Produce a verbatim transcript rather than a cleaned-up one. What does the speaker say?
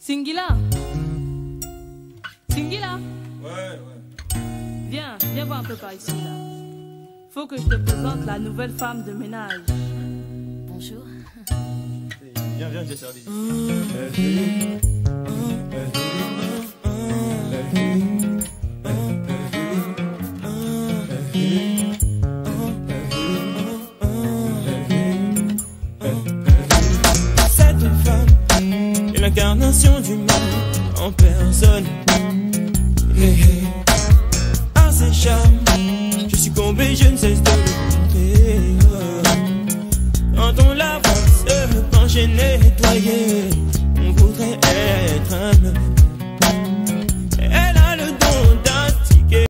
Singila. Singila. Ouais, ouais. Viens, viens voir un peu par ici, là. Faut que je te présente la nouvelle femme de ménage. Bonjour. Viens, viens, j'ai servi. Cette femme est l'incarnation du mal en personne. Hey, hey. À ses charmes, je suis tombé, je ne cesse de le compter. Quand on la voit se pencher, nettoyer.